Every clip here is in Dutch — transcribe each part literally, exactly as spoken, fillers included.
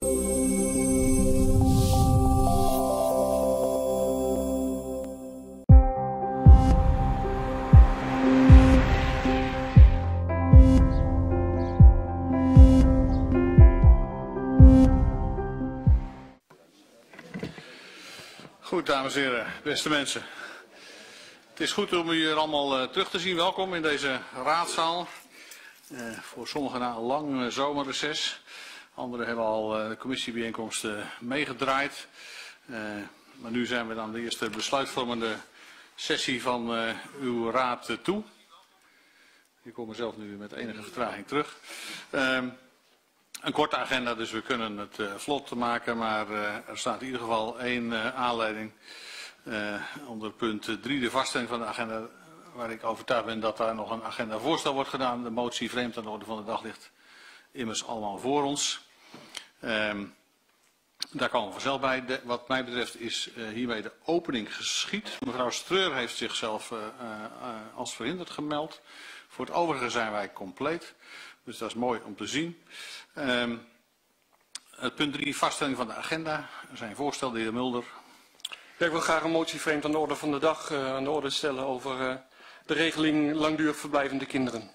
Goed, dames en heren, beste mensen. Het is goed om u hier allemaal uh, terug te zien. Welkom in deze raadzaal. Uh, voor sommigen na een lang uh, zomerreces. Anderen hebben al uh, de commissiebijeenkomsten uh, meegedraaid. Uh, maar nu zijn we dan de eerste besluitvormende sessie van uh, uw raad uh, toe. Ik kom er zelf nu met enige vertraging terug. Uh, Een korte agenda, dus we kunnen het uh, vlot maken, maar uh, er staat in ieder geval één uh, aanleiding uh, onder punt drie, de vaststelling van de agenda, waar ik overtuigd ben dat daar nog een agendavoorstel wordt gedaan. De motie vreemd aan de orde van de dag ligt immers allemaal voor ons. Uh, daar komen we vanzelf bij. De, wat mij betreft is uh, hiermee de opening geschied. Mevrouw Streur heeft zichzelf uh, uh, uh, als verhinderd gemeld. Voor het overige zijn wij compleet. Dus dat is mooi om te zien. Uh, het punt drie, vaststelling van de agenda. Er zijn voorstellen, de heer Mulder. Ja, ik wil graag een motie vreemd aan de orde van de dag uh, aan de orde stellen over uh, de regeling langdurig verblijvende kinderen.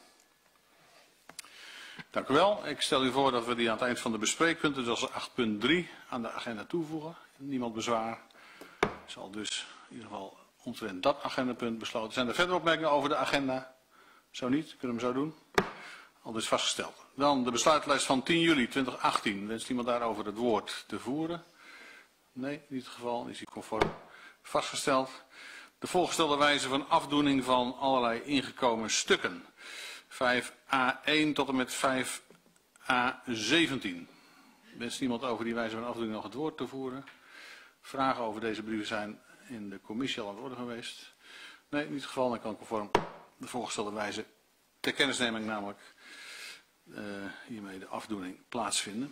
Dank u wel. Ik stel u voor dat we die aan het eind van de bespreekpunten, dus als acht punt drie, aan de agenda toevoegen. Niemand bezwaar. Zal dus in ieder geval omtrent dat agendapunt besloten. Zijn er verder opmerkingen over de agenda? Zo niet, kunnen we hem zo doen. Al dus vastgesteld. Dan de besluitlijst van tien juli tweeduizend achttien. Wenst iemand daarover het woord te voeren? Nee, niet het geval. Is die conform vastgesteld. De voorgestelde wijze van afdoening van allerlei ingekomen stukken. vijf A één tot en met vijf A zeventien. Wenst iemand over die wijze van afdoening nog het woord te voeren? Vragen over deze brieven zijn in de commissie al aan de orde geweest. Nee, niet het geval. Dan kan conform de voorgestelde wijze ter kennisneming namelijk uh, hiermee de afdoening plaatsvinden.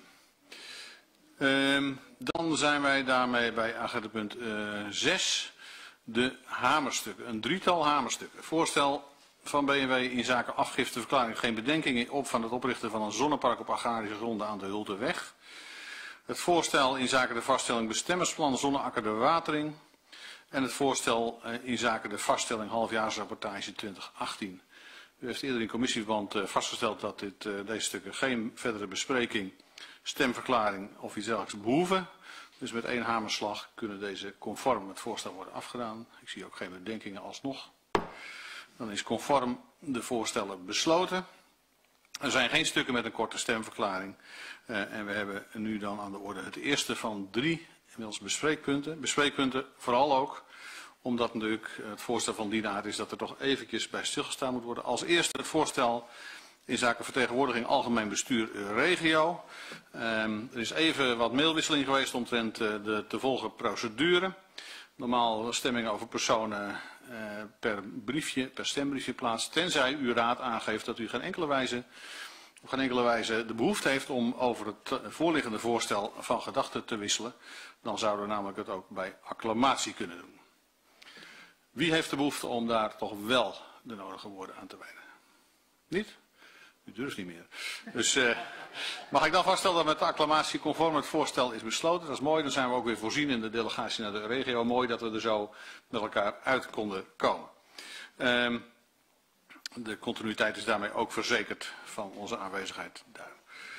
Uh, dan zijn wij daarmee bij agendapunt uh, zes, de hamerstukken. Een drietal hamerstukken. Voorstel van B en W in zaken afgifteverklaring geen bedenkingen op van het oprichten van een zonnepark op agrarische gronden aan de Hulteweg. Het voorstel in zaken de vaststelling bestemmingsplan Zonneakker de Watering. En het voorstel uh, in zaken de vaststelling halfjaarsrapportage twintig achttien. U heeft eerder in commissieverband uh, vastgesteld dat dit, uh, deze stukken geen verdere bespreking, stemverklaring of iets dergelijks behoeven. Dus met één hamerslag kunnen deze conform het voorstel worden afgedaan. Ik zie ook geen bedenkingen alsnog. Dan is conform de voorstellen besloten. Er zijn geen stukken met een korte stemverklaring. Uh, en we hebben nu dan aan de orde het eerste van drie inmiddels bespreekpunten. Bespreekpunten vooral ook omdat natuurlijk het voorstel van die aard is dat er toch eventjes bij stilgestaan moet worden. Als eerste het voorstel in zaken vertegenwoordiging algemeen bestuur regio. Um, er is even wat mailwisseling geweest omtrent uh, de te volgen procedure. Normaal stemming over personen uh, per briefje, per stembriefje plaatst. Tenzij uw raad aangeeft dat u geen enkele wijze, op geen enkele wijze de behoefte heeft om over het voorliggende voorstel van gedachten te wisselen. Dan zouden we namelijk het ook bij acclamatie kunnen doen. Wie heeft de behoefte om daar toch wel de nodige woorden aan te wijden? Niet? U durft niet meer. Dus uh, mag ik dan vaststellen dat met de acclamatie conform het voorstel is besloten. Dat is mooi, dan zijn we ook weer voorzien in de delegatie naar de regio. Mooi dat we er zo met elkaar uit konden komen. Uh, de continuïteit is daarmee ook verzekerd van onze aanwezigheid daar.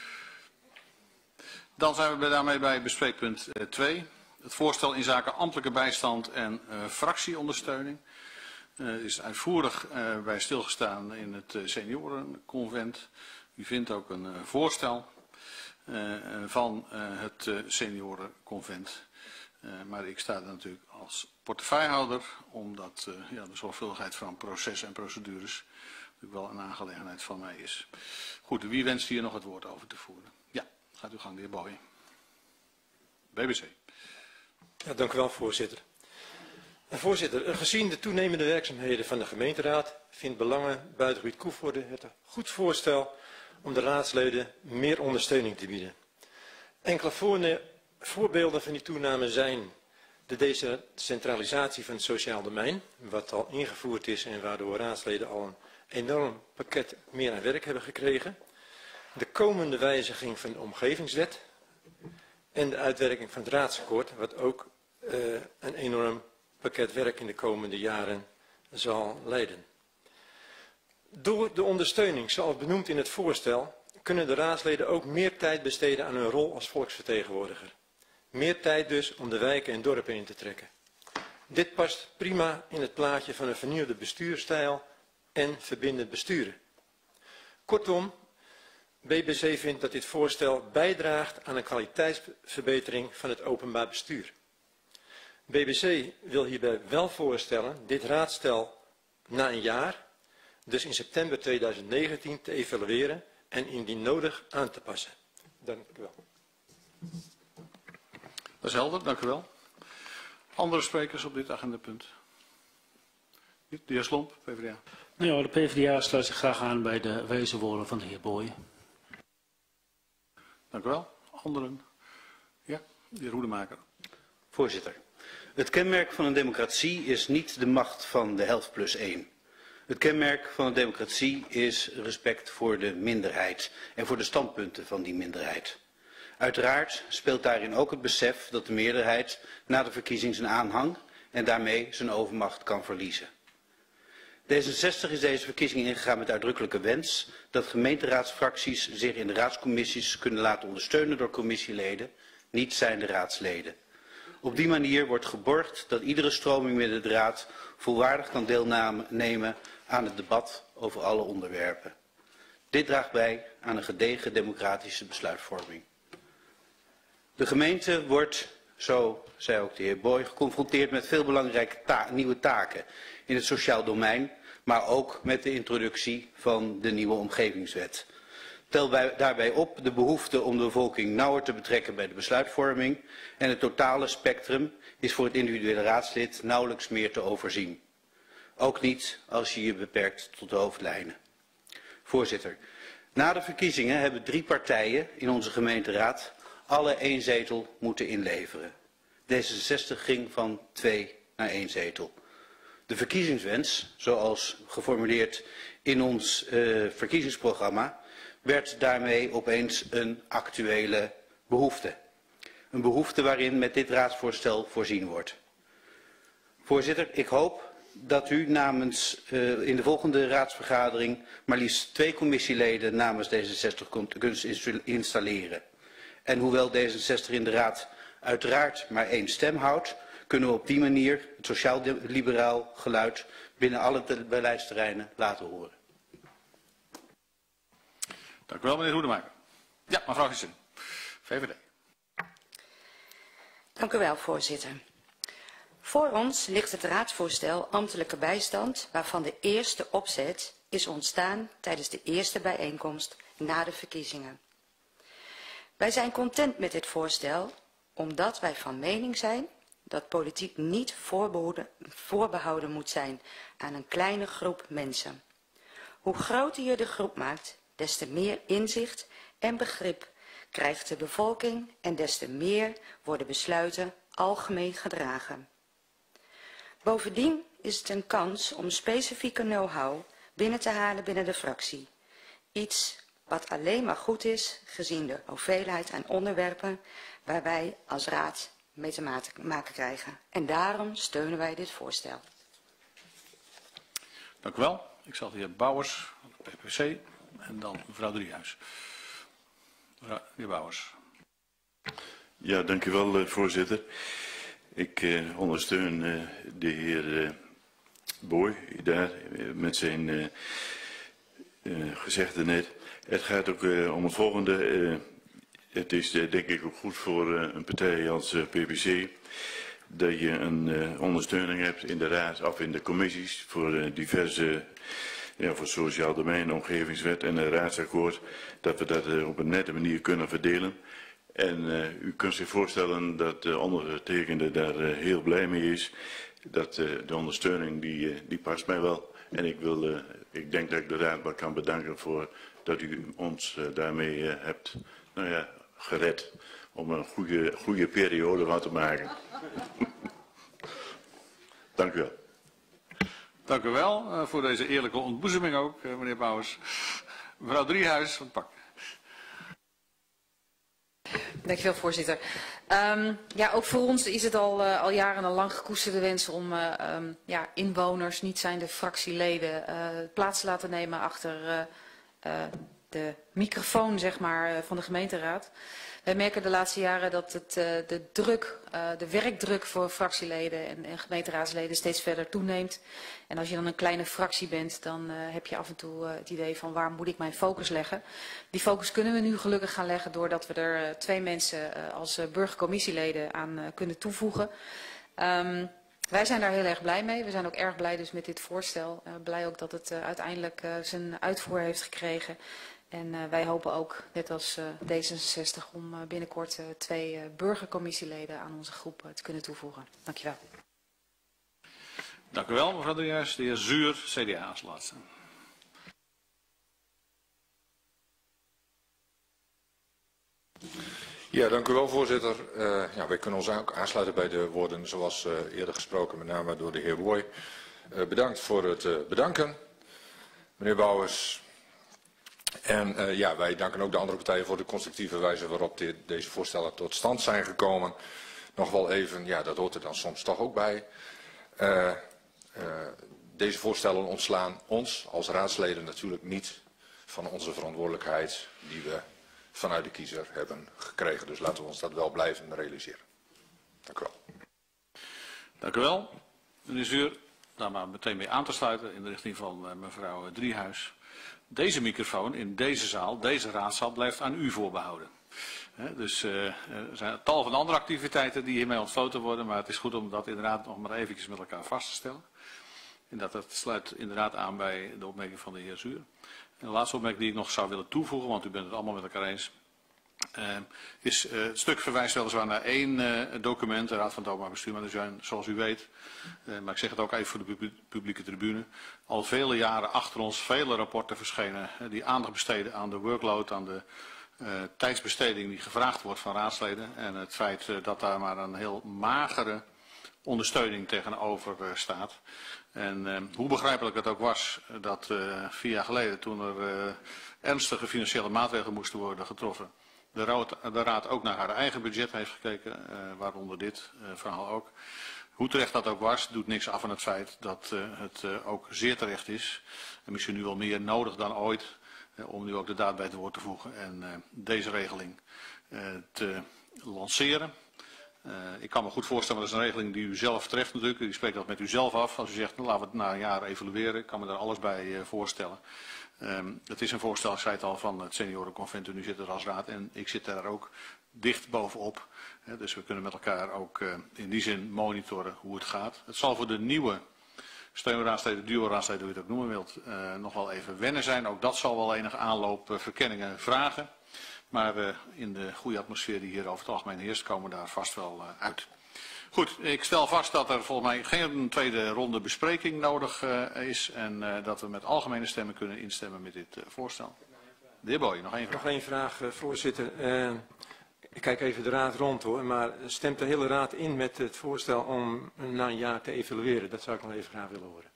Dan zijn we daarmee bij bespreekpunt twee. Het voorstel in zaken ambtelijke bijstand en uh, fractieondersteuning. Er uh, is uitvoerig uh, bij stilgestaan in het uh, seniorenconvent. U vindt ook een uh, voorstel uh, van uh, het uh, seniorenconvent. Uh, maar ik sta er natuurlijk als portefeuillehouder, omdat uh, ja, de zorgvuldigheid van processen en procedures natuurlijk wel een aangelegenheid van mij is. Goed, wie wenst hier nog het woord over te voeren? Ja, gaat uw gang, de heer Boy. B B C. Ja, dank u wel, voorzitter. Voorzitter, gezien de toenemende werkzaamheden van de gemeenteraad vindt Belangen Buitengebied Koevoorde het een goed voorstel om de raadsleden meer ondersteuning te bieden. Enkele voorbeelden van die toename zijn de decentralisatie van het sociaal domein, wat al ingevoerd is en waardoor raadsleden al een enorm pakket meer aan werk hebben gekregen. De komende wijziging van de omgevingswet en de uitwerking van het raadsakkoord, wat ook uh, een enorm pakket werk in de komende jaren zal leiden. Door de ondersteuning, zoals benoemd in het voorstel, kunnen de raadsleden ook meer tijd besteden aan hun rol als volksvertegenwoordiger. Meer tijd dus om de wijken en dorpen in te trekken. Dit past prima in het plaatje van een vernieuwde bestuurstijl en verbindend besturen. Kortom, B B C vindt dat dit voorstel bijdraagt aan een kwaliteitsverbetering van het openbaar bestuur. B B C wil hierbij wel voorstellen dit raadstel na een jaar, dus in september tweeduizend negentien, te evalueren en indien nodig aan te passen. Dank u wel. Dat is helder, dank u wel. Andere sprekers op dit agendapunt? De heer Slomp, P v d A. Nou ja, de P v d A sluit zich graag aan bij de wijze woorden van de heer Boy. Dank u wel. Anderen? Ja, de heer Hoedemaker. Voorzitter, het kenmerk van een democratie is niet de macht van de helft plus één. Het kenmerk van een democratie is respect voor de minderheid en voor de standpunten van die minderheid. Uiteraard speelt daarin ook het besef dat de meerderheid na de verkiezing zijn aanhang en daarmee zijn overmacht kan verliezen. D zesenzestig is deze verkiezing ingegaan met uitdrukkelijke wens dat gemeenteraadsfracties zich in de raadscommissies kunnen laten ondersteunen door commissieleden, niet zijnde raadsleden. Op die manier wordt geborgd dat iedere stroming binnen de raad volwaardig kan deelnemen aan het debat over alle onderwerpen. Dit draagt bij aan een gedegen democratische besluitvorming. De gemeente wordt, zo zei ook de heer Boy, geconfronteerd met veel belangrijke ta- nieuwe taken in het sociaal domein, maar ook met de introductie van de nieuwe omgevingswet. Tel bij, daarbij op de behoefte om de bevolking nauwer te betrekken bij de besluitvorming en het totale spectrum is voor het individuele raadslid nauwelijks meer te overzien. Ook niet als je je beperkt tot de hoofdlijnen. Voorzitter, na de verkiezingen hebben drie partijen in onze gemeenteraad alle één zetel moeten inleveren. D zesenzestig ging van twee naar één zetel. De verkiezingswens, zoals geformuleerd in ons uh, verkiezingsprogramma, werd daarmee opeens een actuele behoefte. Een behoefte waarin met dit raadsvoorstel voorzien wordt. Voorzitter, ik hoop dat u namens uh, in de volgende raadsvergadering maar liefst twee commissieleden namens D zesenzestig kunt installeren. En hoewel D zesenzestig in de raad uiteraard maar één stem houdt, kunnen we op die manier het sociaal-liberaal geluid binnen alle beleidsterreinen laten horen. Dank u wel, meneer Hoedemaker. Ja, mevrouw Gissen, V V D. Dank u wel, voorzitter. Voor ons ligt het raadsvoorstel ambtelijke bijstand, waarvan de eerste opzet is ontstaan tijdens de eerste bijeenkomst na de verkiezingen. Wij zijn content met dit voorstel, omdat wij van mening zijn dat politiek niet voorbehouden moet zijn aan een kleine groep mensen. Hoe groter je de groep maakt, des te meer inzicht en begrip krijgt de bevolking en des te meer worden besluiten algemeen gedragen. Bovendien is het een kans om specifieke know-how binnen te halen binnen de fractie. Iets wat alleen maar goed is gezien de hoeveelheid aan onderwerpen waar wij als raad mee te maken krijgen. En daarom steunen wij dit voorstel. Dank u wel. Ik zal de heer Bouwers van de P P C en dan mevrouw Driehuis. Mevrouw, de heer Bouwers. Ja, dank u wel, voorzitter. Ik uh, ondersteun uh, de heer uh, Boy daar uh, met zijn uh, uh, gezegde net. Het gaat ook uh, om het volgende. Uh, het is uh, denk ik ook goed voor uh, een partij als uh, P P C dat je een uh, ondersteuning hebt in de raad of in de commissies voor uh, diverse, ja, voor sociaal domein, omgevingswet en een raadsakkoord, dat we dat uh, op een nette manier kunnen verdelen. En uh, u kunt zich voorstellen dat de ondergetekende daar uh, heel blij mee is. Dat uh, de ondersteuning die, uh, die past mij wel. En ik, wil, uh, ik denk dat ik de raad wel kan bedanken voor dat u ons uh, daarmee uh, hebt nou ja, gered. Om een goede, goede periode van te maken. Dank u wel. Dank u wel uh, voor deze eerlijke ontboezeming ook, uh, meneer Bouwers. Mevrouw Driehuis van het Pak. Dankjewel, voorzitter. Um, ja, ook voor ons is het al, uh, al jaren een lang gekoesterde wens om uh, um, ja, inwoners, niet zijnde fractieleden, uh, plaats te laten nemen achter uh, uh, de microfoon, zeg maar, uh, van de gemeenteraad. Wij merken de laatste jaren dat het, uh, de druk, uh, de werkdruk voor fractieleden en, en gemeenteraadsleden steeds verder toeneemt. En als je dan een kleine fractie bent, dan uh, heb je af en toe uh, het idee van waar moet ik mijn focus leggen. Die focus kunnen we nu gelukkig gaan leggen doordat we er uh, twee mensen uh, als uh, burgercommissieleden aan uh, kunnen toevoegen. Um, wij zijn daar heel erg blij mee. We zijn ook erg blij dus met dit voorstel. Uh, blij ook dat het uh, uiteindelijk uh, zijn uitvoer heeft gekregen. En uh, wij hopen ook, net als uh, D zesenzestig, om uh, binnenkort uh, twee uh, burgercommissieleden aan onze groep uh, te kunnen toevoegen. Dankjewel. Dank u wel, mevrouw de Jaars. De heer Zuur, C D A als laatste. Ja, dank u wel, voorzitter. Uh, ja, wij kunnen ons ook aansluiten bij de woorden zoals uh, eerder gesproken, met name door de heer Boy. Uh, bedankt voor het uh, bedanken, meneer Bouwers. En uh, ja, wij danken ook de andere partijen voor de constructieve wijze waarop dit, deze voorstellen tot stand zijn gekomen. Nog wel even, ja, dat hoort er dan soms toch ook bij. Uh, uh, deze voorstellen ontslaan ons als raadsleden natuurlijk niet van onze verantwoordelijkheid die we vanuit de kiezer hebben gekregen. Dus laten we ons dat wel blijven realiseren. Dank u wel. Dank u wel. Meneer Zuur, daar maar meteen mee aan te sluiten in de richting van uh, mevrouw Driehuis. Deze microfoon in deze zaal, deze raadzaal, blijft aan u voorbehouden. He, dus uh, er zijn tal van andere activiteiten die hiermee ontsloten worden, maar het is goed om dat inderdaad nog maar eventjes met elkaar vast te stellen. En dat, dat sluit inderdaad aan bij de opmerking van de heer Zuur. En de laatste opmerking die ik nog zou willen toevoegen, want u bent het allemaal met elkaar eens, uh, is uh, het stuk verwijst weliswaar naar één uh, document, de Raad van het Openbaar Bestuur, maar er zijn, zoals u weet, uh, maar ik zeg het ook even voor de pub publieke tribune, al vele jaren achter ons vele rapporten verschenen uh, die aandacht besteden aan de workload, aan de uh, tijdsbesteding die gevraagd wordt van raadsleden en het feit uh, dat daar maar een heel magere ondersteuning tegenover uh, staat. En uh, hoe begrijpelijk het ook was dat uh, vier jaar geleden, toen er uh, ernstige financiële maatregelen moesten worden getroffen, de raad, de raad ook naar haar eigen budget heeft gekeken, uh, waaronder dit uh, verhaal ook. Hoe terecht dat ook was, doet niks af van het feit dat uh, het uh, ook zeer terecht is. En misschien nu wel meer nodig dan ooit, uh, om nu ook de daad bij het woord te voegen en uh, deze regeling uh, te lanceren. Uh, ik kan me goed voorstellen, dat is een regeling die u zelf treft natuurlijk. U spreekt dat met u zelf af. Als u zegt, nou, laten we het na een jaar evalueren, ik kan me daar alles bij uh, voorstellen. Um, het is een voorstel, ik zei het al, van het seniorenconvent. U zit er als raad en ik zit daar ook dicht bovenop. He, dus we kunnen met elkaar ook uh, in die zin monitoren hoe het gaat. Het zal voor de nieuwe steunraadsleden, duo-raadsleden, hoe je het ook noemen wilt, uh, nog wel even wennen zijn. Ook dat zal wel enige aanloop uh, verkenningen vragen. Maar uh, in de goede atmosfeer die hier over het algemeen heerst, komen we daar vast wel uh, uit. Goed, ik stel vast dat er volgens mij geen tweede ronde bespreking nodig uh, is. En uh, dat we met algemene stemmen kunnen instemmen met dit uh, voorstel. De heer Boy, nog één vraag. Nog één vraag, uh, voorzitter. Uh, ik kijk even de raad rond hoor, maar stemt de hele raad in met het voorstel om na een jaar te evalueren? Dat zou ik nog even graag willen horen.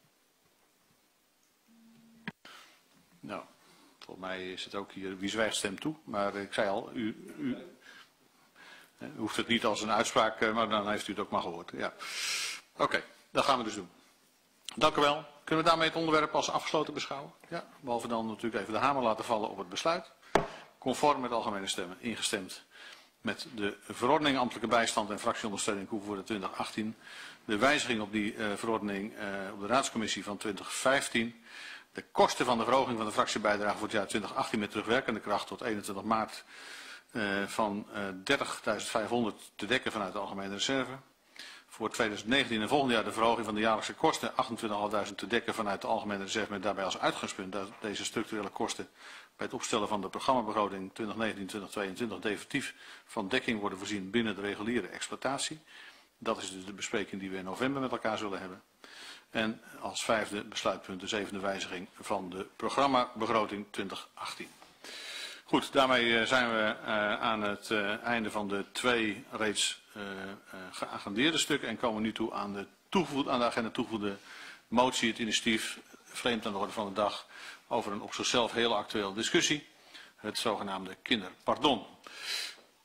Nou. Volgens mij is het ook hier, wie zwijgt stemt toe. Maar ik zei al, u, u, u hoeft het niet als een uitspraak, maar dan heeft u het ook maar gehoord. Ja. Oké, okay, dat gaan we dus doen. Dank u wel. Kunnen we daarmee het onderwerp als afgesloten beschouwen? Ja, behalve dan natuurlijk even de hamer laten vallen op het besluit. Conform met algemene stemmen ingestemd met de verordening ambtelijke bijstand en fractieondersteuning Koevoorde twintig achttien. De wijziging op die uh, verordening uh, op de raadscommissie van twintig vijftien. De kosten van de verhoging van de fractiebijdrage voor het jaar twintig achttien met terugwerkende kracht tot eenentwintig maart uh, van uh, dertigduizend vijfhonderd te dekken vanuit de algemene reserve. Voor tweeduizend negentien en volgend jaar de verhoging van de jaarlijkse kosten achtentwintigduizend te dekken vanuit de algemene reserve met daarbij als uitgangspunt dat deze structurele kosten bij het opstellen van de programmabegroting twintig negentien twintig tweeëntwintig definitief van dekking worden voorzien binnen de reguliere exploitatie. Dat is dus de bespreking die we in november met elkaar zullen hebben. En als vijfde besluitpunt de zevende wijziging van de programmabegroting twintig achttien. Goed, daarmee zijn we uh, aan het uh, einde van de twee reeds uh, uh, geagendeerde stukken en komen nu toe aan de, aan de agenda toegevoegde motie, het initiatief, vreemd aan de orde van de dag, over een op zichzelf heel actuele discussie, het zogenaamde kinderpardon.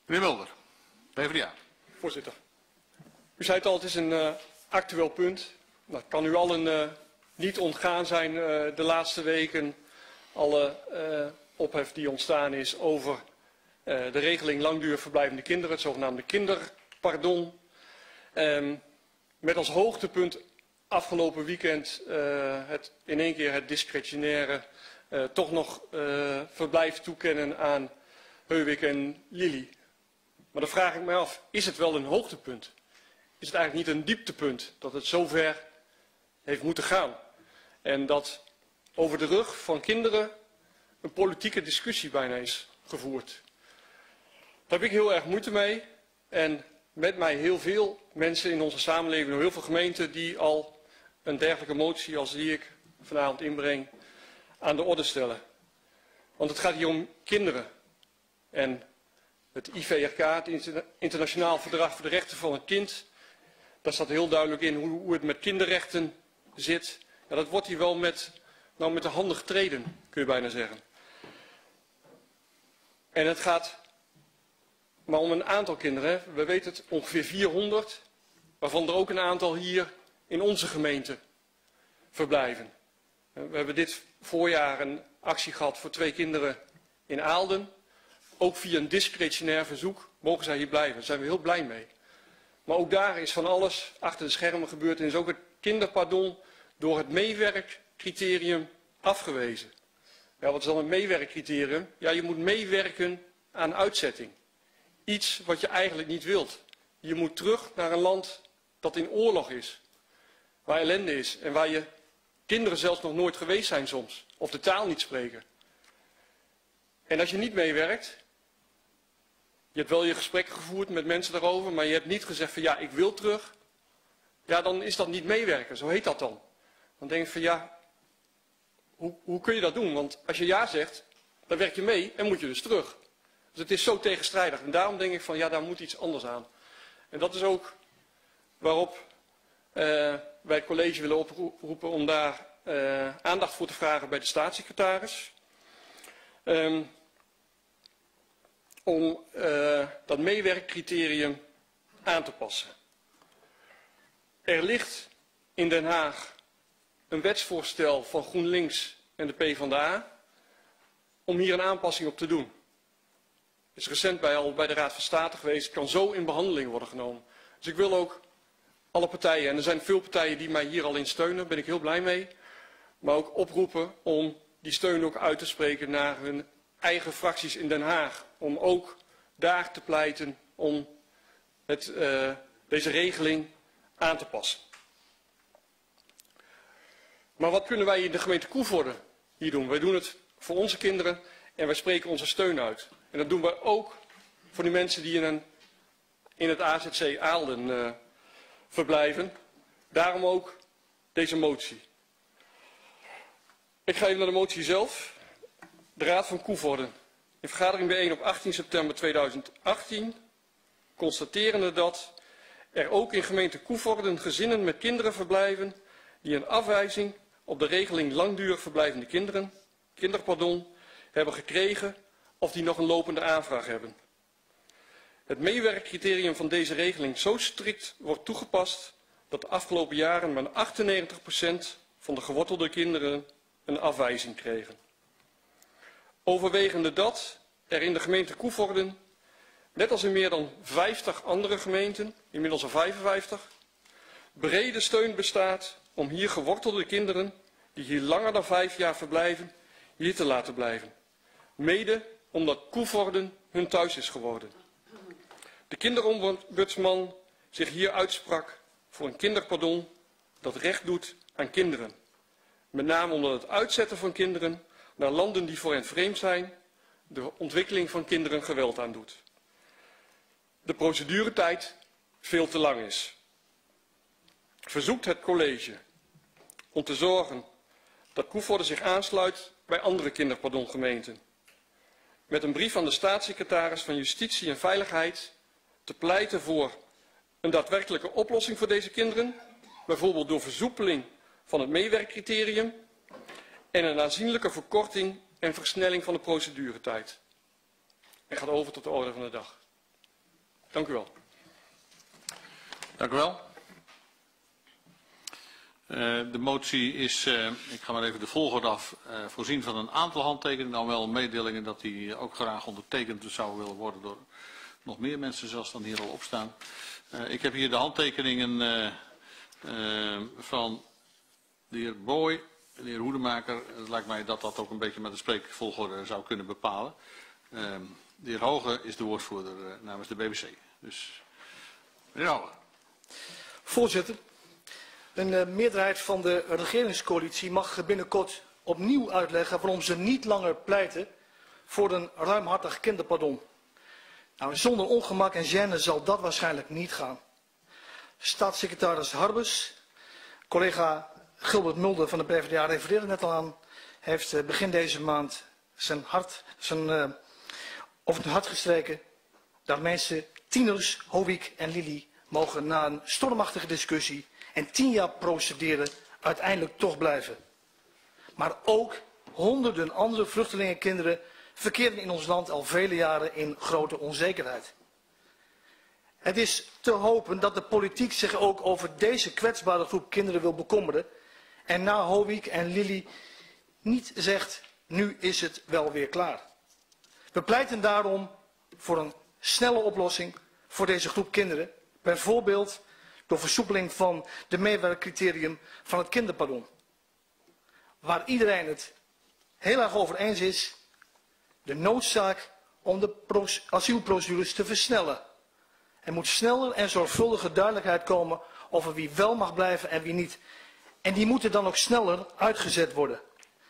Meneer Mulder, P v d A. Voorzitter. U zei het al, het is een uh, actueel punt. Dat kan u allen uh, niet ontgaan zijn uh, de laatste weken. Alle uh, ophef die ontstaan is over uh, de regeling langdurig verblijvende kinderen, het zogenaamde kinderpardon. Um, met als hoogtepunt afgelopen weekend uh, het, in één keer het discretionaire uh, toch nog uh, verblijf toekennen aan Heuwik en Lili. Maar dan vraag ik mij af, is het wel een hoogtepunt? Is het eigenlijk niet een dieptepunt dat het zover heeft moeten gaan? En dat over de rug van kinderen een politieke discussie bijna is gevoerd. Daar heb ik heel erg moeite mee. En met mij heel veel mensen in onze samenleving, heel veel gemeenten die al een dergelijke motie als die ik vanavond inbreng aan de orde stellen. Want het gaat hier om kinderen. En het I V R K, het Internationaal Verdrag voor de Rechten van het Kind, daar staat heel duidelijk in hoe, hoe het met kinderrechten zit. Ja, dat wordt hier wel met, nou met de handen getreden, kun je bijna zeggen. En het gaat maar om een aantal kinderen. Hè. We weten het, ongeveer vierhonderd, waarvan er ook een aantal hier in onze gemeente verblijven. We hebben dit voorjaar een actie gehad voor twee kinderen in Aalden. Ook via een discretionair verzoek mogen zij hier blijven. Daar zijn we heel blij mee. Maar ook daar is van alles achter de schermen gebeurd en is ook het kinderpardon door het meewerkcriterium afgewezen. Ja, wat is dan een meewerkcriterium? Ja, je moet meewerken aan uitzetting. Iets wat je eigenlijk niet wilt. Je moet terug naar een land dat in oorlog is. Waar ellende is en waar je kinderen zelfs nog nooit geweest zijn soms. Of de taal niet spreken. En als je niet meewerkt, je hebt wel je gesprekken gevoerd met mensen daarover, maar je hebt niet gezegd van ja, ik wil terug. Ja, dan is dat niet meewerken, zo heet dat dan. Dan denk ik van ja, hoe, hoe kun je dat doen? Want als je ja zegt, dan werk je mee en moet je dus terug. Dus het is zo tegenstrijdig. En daarom denk ik van ja, daar moet iets anders aan. En dat is ook waarop uh, wij het college willen oproepen om daar uh, aandacht voor te vragen bij de staatssecretaris. Um, om uh, dat meewerkcriterium aan te passen. Er ligt in Den Haag een wetsvoorstel van GroenLinks en de PvdA om hier een aanpassing op te doen. Het is recent bij, al bij de Raad van State geweest, het kan zo in behandeling worden genomen. Dus ik wil ook alle partijen, en er zijn veel partijen die mij hier al in steunen, daar ben ik heel blij mee, maar ook oproepen om die steun ook uit te spreken naar hun eigen fracties in Den Haag. Om ook daar te pleiten om het, uh, deze regeling aan te passen. Maar wat kunnen wij in de gemeente Koevoorde hier doen? Wij doen het voor onze kinderen en wij spreken onze steun uit. En dat doen wij ook voor die mensen die in, een, in het A Z C Aalden uh, verblijven. Daarom ook deze motie. Ik ga even naar de motie zelf. De Raad van Koevoorde. In vergadering bijeen op achttien september tweeduizend achttien constaterende dat er ook in gemeente Koevoorde gezinnen met kinderen verblijven die een afwijzing op de regeling langdurig verblijvende kinderen, kinderpardon, hebben gekregen of die nog een lopende aanvraag hebben. Het meewerkcriterium van deze regeling zo strikt wordt toegepast dat de afgelopen jaren maar achtennegentig procent van de gewortelde kinderen een afwijzing kregen. Overwegende dat er in de gemeente Koevoorde, net als in meer dan vijftig andere gemeenten, inmiddels al vijfenvijftig, brede steun bestaat om hier gewortelde kinderen, die hier langer dan vijf jaar verblijven, hier te laten blijven. Mede omdat Koevoorde hun thuis is geworden. De kinderombudsman zich hier uitsprak voor een kinderpardon dat recht doet aan kinderen. Met name omdat het uitzetten van kinderen naar landen die voor hen vreemd zijn, de ontwikkeling van kinderen geweld aandoet. De proceduretijd veel te lang is. Verzoekt het college om te zorgen dat Koevoorde zich aansluit bij andere kinderpardongemeenten. Met een brief aan de staatssecretaris van Justitie en Veiligheid te pleiten voor een daadwerkelijke oplossing voor deze kinderen, bijvoorbeeld door versoepeling van het meewerkcriterium en een aanzienlijke verkorting en versnelling van de proceduretijd. En gaat over tot de orde van de dag. Dank u wel. Dank u wel. Uh, de motie is, uh, ik ga maar even de volgorde af, uh, voorzien van een aantal handtekeningen. Dan wel mededelingen dat die ook graag ondertekend zou willen worden door nog meer mensen zoals dan hier al op staan. Uh, ik heb hier de handtekeningen uh, uh, van de heer Boy, de heer Hoedemaker. Het lijkt mij dat dat ook een beetje met de spreekvolgorde zou kunnen bepalen. Uh, de heer Hoge is de woordvoerder uh, namens de B B C. Dus, meneer Hoge. Voorzitter, een uh, meerderheid van de regeringscoalitie mag binnenkort opnieuw uitleggen waarom ze niet langer pleiten voor een ruimhartig kinderpardon. Nou, zonder ongemak en gêne zal dat waarschijnlijk niet gaan. Staatssecretaris Harbers, collega Gilbert Mulder van de P v d A refereerde net al aan, heeft uh, begin deze maand zijn hart, zijn, uh, over het hart gestreken dat mensen, tieners, Hovik en Lili, mogen na een stormachtige discussie en tien jaar procederen uiteindelijk toch blijven. Maar ook honderden andere vluchtelingenkinderen verkeren in ons land al vele jaren in grote onzekerheid. Het is te hopen dat de politiek zich ook over deze kwetsbare groep kinderen wil bekommeren en na Hovik en Lili niet zegt, nu is het wel weer klaar. We pleiten daarom voor een snelle oplossing voor deze groep kinderen, bijvoorbeeld door versoepeling van de meewerkcriterium van het kinderpardon. Waar iedereen het heel erg over eens is, de noodzaak om de asielprocedures te versnellen. Er moet sneller en zorgvuldiger duidelijkheid komen over wie wel mag blijven en wie niet. En die moeten dan ook sneller uitgezet worden.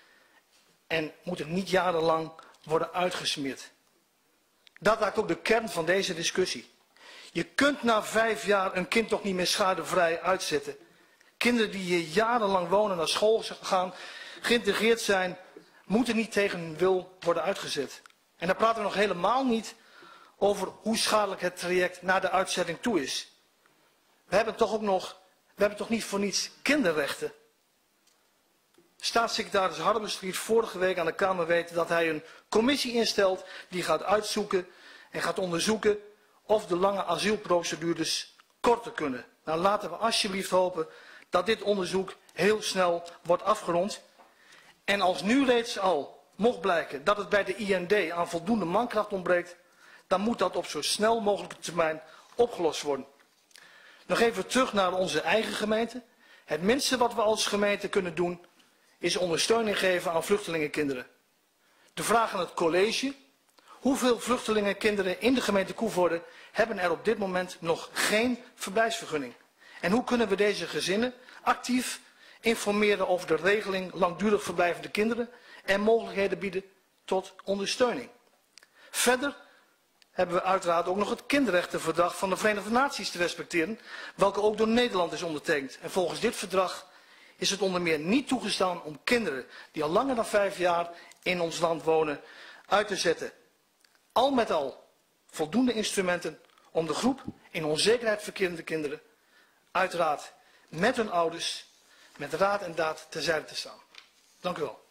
En moeten niet jarenlang worden uitgesmeerd. Dat raakt ook de kern van deze discussie. Je kunt na vijf jaar een kind toch niet meer schadevrij uitzetten. Kinderen die hier jarenlang wonen, naar school gaan, geïntegreerd zijn, moeten niet tegen hun wil worden uitgezet. En dan praten we nog helemaal niet over hoe schadelijk het traject naar de uitzetting toe is. We hebben toch ook nog, we hebben toch niet voor niets kinderrechten. Staatssecretaris Harbers liet vorige week aan de Kamer weten dat hij een commissie instelt die gaat uitzoeken en gaat onderzoeken of de lange asielprocedures korter kunnen. Nou, laten we alsjeblieft hopen dat dit onderzoek heel snel wordt afgerond. En als nu reeds al mocht blijken dat het bij de I N D aan voldoende mankracht ontbreekt, dan moet dat op zo snel mogelijke termijn opgelost worden. Nog even terug naar onze eigen gemeente. Het minste wat we als gemeente kunnen doen is ondersteuning geven aan vluchtelingenkinderen. De vraag aan het college: hoeveel vluchtelingenkinderen in de gemeente Koevoorde hebben er op dit moment nog geen verblijfsvergunning? En hoe kunnen we deze gezinnen actief informeren over de regeling langdurig verblijvende kinderen en mogelijkheden bieden tot ondersteuning? Verder hebben we uiteraard ook nog het kinderrechtenverdrag van de Verenigde Naties te respecteren, welke ook door Nederland is ondertekend. En volgens dit verdrag is het onder meer niet toegestaan om kinderen die al langer dan vijf jaar in ons land wonen uit te zetten. Al met al voldoende instrumenten om de groep in onzekerheid verkerende kinderen uiteraard met hun ouders met raad en daad terzijde te staan. Dank u wel.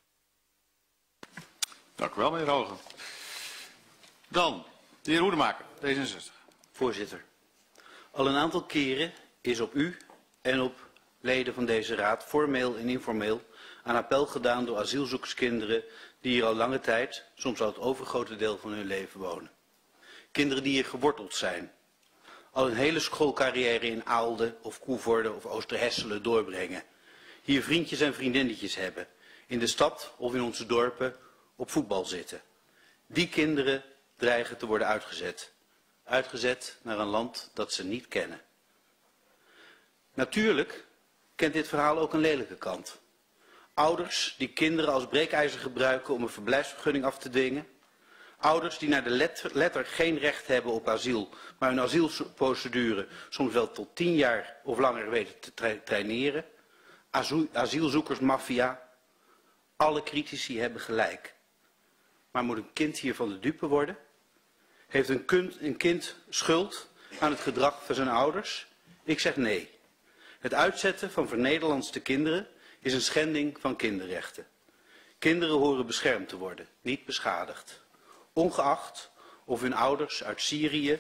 Dank u wel, meneer Hoge. Dan, de heer Hoedemaker, D zesenzestig. Voorzitter, al een aantal keren is op u en op leden van deze raad, formeel en informeel, aan appel gedaan door asielzoekerskinderen die hier al lange tijd, soms al het overgrote deel van hun leven wonen. Kinderen die hier geworteld zijn, al een hele schoolcarrière in Aalde of Koevoorde of Oosterhesselen doorbrengen. Hier vriendjes en vriendinnetjes hebben, in de stad of in onze dorpen op voetbal zitten. Die kinderen dreigen te worden uitgezet. Uitgezet naar een land dat ze niet kennen. Natuurlijk kent dit verhaal ook een lelijke kant. Ouders die kinderen als breekijzer gebruiken om een verblijfsvergunning af te dwingen. Ouders die naar de letter, letter geen recht hebben op asiel, maar hun asielprocedure soms wel tot tien jaar of langer weten te tra traineren. Asielzoekersmafia. Alle critici hebben gelijk. Maar moet een kind hiervan de dupe worden? Heeft een kind, een kind schuld aan het gedrag van zijn ouders? Ik zeg nee. Het uitzetten van vernederlandste kinderen is een schending van kinderrechten. Kinderen horen beschermd te worden, niet beschadigd. Ongeacht of hun ouders uit Syrië,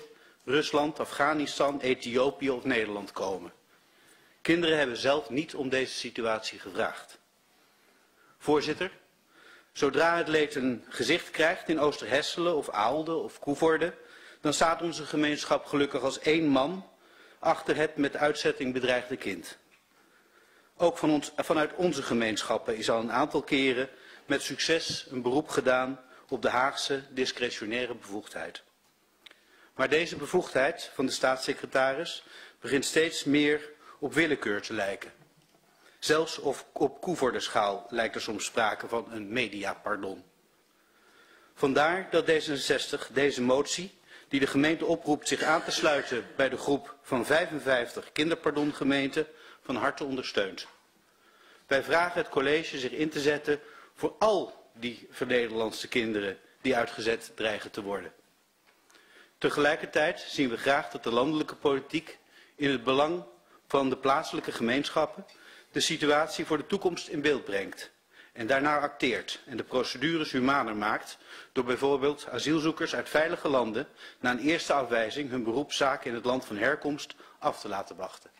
Rusland, Afghanistan, Ethiopië of Nederland komen. Kinderen hebben zelf niet om deze situatie gevraagd. Voorzitter, zodra het leed een gezicht krijgt in Oosterhesselen of Aalde of Koevoorde, dan staat onze gemeenschap gelukkig als één man achter het met uitzetting bedreigde kind. Ook van ons, vanuit onze gemeenschappen is al een aantal keren met succes een beroep gedaan op de Haagse discretionaire bevoegdheid. Maar deze bevoegdheid van de staatssecretaris begint steeds meer op willekeur te lijken. Zelfs of op Koevordenschaal lijkt er soms sprake van een mediapardon. Vandaar dat D zesenzestig deze motie, die de gemeente oproept zich aan te sluiten bij de groep van vijfenvijftig kinderpardongemeenten, van harte ondersteunt. Wij vragen het college zich in te zetten voor al die Nederlandse kinderen die uitgezet dreigen te worden. Tegelijkertijd zien we graag dat de landelijke politiek in het belang van de plaatselijke gemeenschappen de situatie voor de toekomst in beeld brengt en daarnaar acteert en de procedures humaner maakt door bijvoorbeeld asielzoekers uit veilige landen na een eerste afwijzing hun beroepszaak in het land van herkomst af te laten wachten.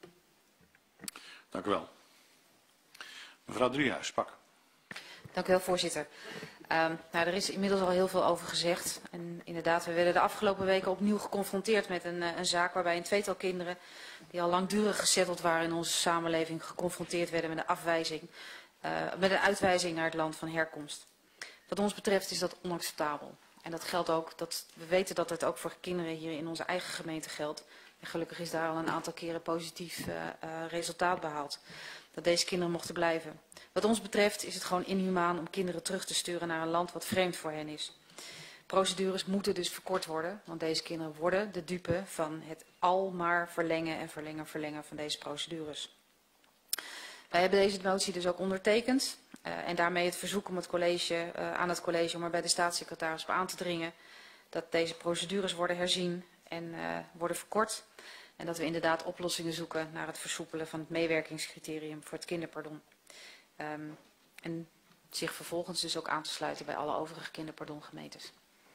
Dank u wel. Mevrouw Driehuis, pak. Dank u wel, voorzitter. Um, nou, er is inmiddels al heel veel over gezegd. En inderdaad, we werden de afgelopen weken opnieuw geconfronteerd met een, een zaak waarbij een tweetal kinderen die al langdurig gezetteld waren in onze samenleving geconfronteerd werden met een afwijzing, uh, met een uitwijzing naar het land van herkomst. Wat ons betreft is dat onacceptabel. En dat geldt ook, dat, we weten dat het ook voor kinderen hier in onze eigen gemeente geldt. En gelukkig is daar al een aantal keren positief uh, uh, resultaat behaald. Dat deze kinderen mochten blijven. Wat ons betreft is het gewoon inhumaan om kinderen terug te sturen naar een land wat vreemd voor hen is. Procedures moeten dus verkort worden, want deze kinderen worden de dupe van het al maar verlengen en verlengen verlengen van deze procedures. Wij hebben deze motie dus ook ondertekend uh, en daarmee het verzoek om het college, uh, aan het college om er bij de staatssecretaris op aan te dringen dat deze procedures worden herzien en uh, worden verkort. En dat we inderdaad oplossingen zoeken naar het versoepelen van het meewerkingscriterium voor het kinderpardon. Um, en zich vervolgens dus ook aan te sluiten bij alle overige kinderpardongemeentes.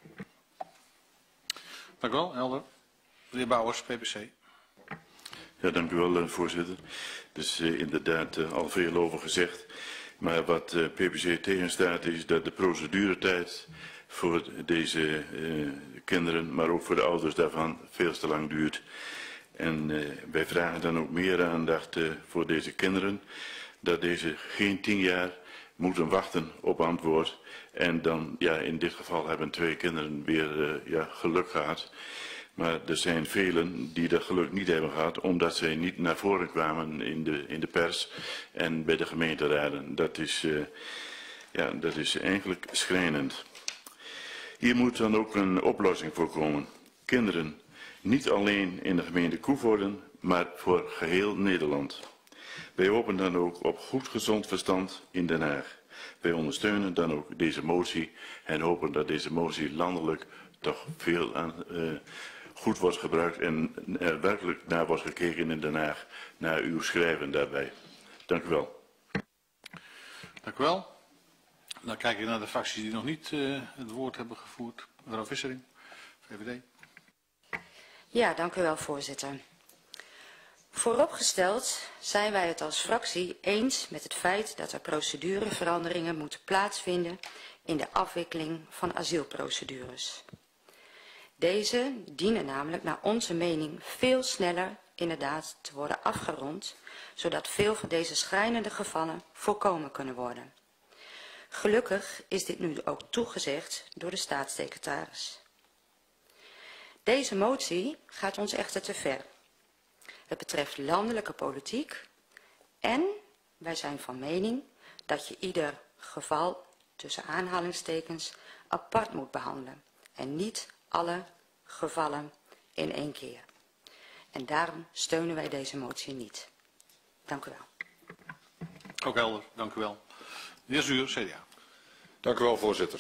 Dank u wel, helder. Meneer Bouwers, P P C. Ja, dank u wel, voorzitter. Er is uh, inderdaad uh, al veel over gezegd. Maar wat uh, P P C tegenstaat is dat de proceduretijd voor deze uh, kinderen, maar ook voor de ouders daarvan, veel te lang duurt. En uh, wij vragen dan ook meer aandacht uh, voor deze kinderen, dat deze geen tien jaar moeten wachten op antwoord. En dan, ja, in dit geval hebben twee kinderen weer uh, ja, geluk gehad. Maar er zijn velen die dat geluk niet hebben gehad, omdat zij niet naar voren kwamen in de, in de pers en bij de gemeenteraden. Dat is, uh, ja, dat is eigenlijk schrijnend. Hier moet dan ook een oplossing voor komen. Kinderen, niet alleen in de gemeente Koevoorde, maar voor geheel Nederland. Wij hopen dan ook op goed gezond verstand in Den Haag. Wij ondersteunen dan ook deze motie en hopen dat deze motie landelijk toch veel aan, uh, goed wordt gebruikt en er werkelijk naar wordt gekeken in Den Haag, naar uw schrijven daarbij. Dank u wel. Dank u wel. Dan kijk ik naar de fracties die nog niet uh, het woord hebben gevoerd. Mevrouw Vissering, V V D. Ja, dank u wel, voorzitter. Vooropgesteld zijn wij het als fractie eens met het feit dat er procedureveranderingen moeten plaatsvinden in de afwikkeling van asielprocedures. Deze dienen namelijk naar onze mening veel sneller inderdaad te worden afgerond, zodat veel van deze schrijnende gevallen voorkomen kunnen worden. Gelukkig is dit nu ook toegezegd door de staatssecretaris. Deze motie gaat ons echter te ver. Het betreft landelijke politiek en wij zijn van mening dat je ieder geval tussen aanhalingstekens apart moet behandelen en niet alle gevallen in één keer. En daarom steunen wij deze motie niet. Dank u wel. Ook helder, dank u wel. De heer Zuur, C D A. Dank u wel, voorzitter.